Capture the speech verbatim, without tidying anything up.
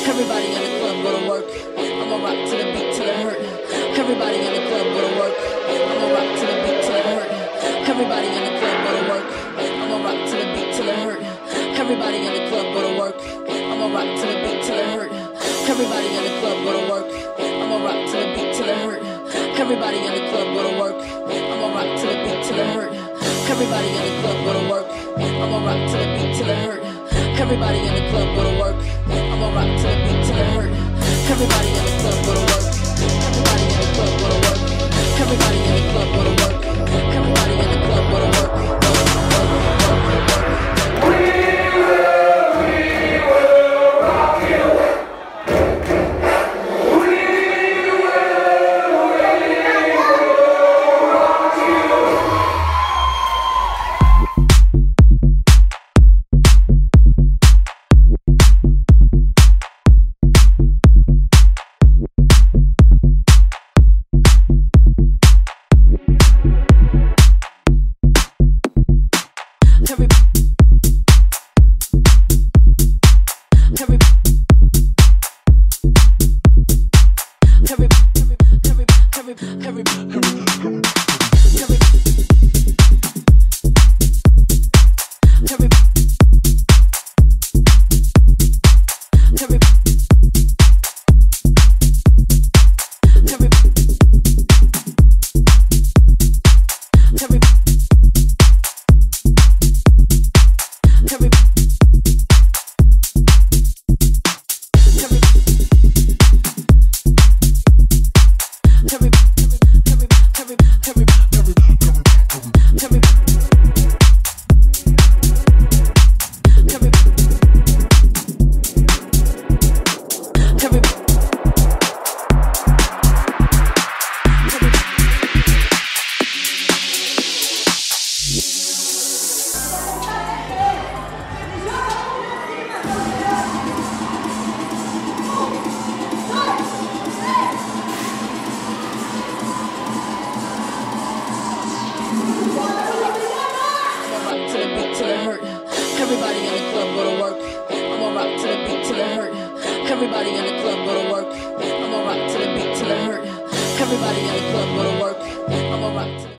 Everybody in the club go to work. I'ma rock to the beat till it hurt. Everybody in the club go to work. I'ma rock to the beat till it hurt. Everybody in the club go to work. I'ma rock to the beat till it hurt. Everybody in the club go to work. I'ma rock to the beat till it hurt. Everybody in the club go to work. I'ma rock to the beat till it hurt. Everybody in the club go to work. I'ma rock to the beat till it hurt. Everybody in the club go to work. I'ma rock to the beat till it hurt. Everybody in the club go to work. I'ma rock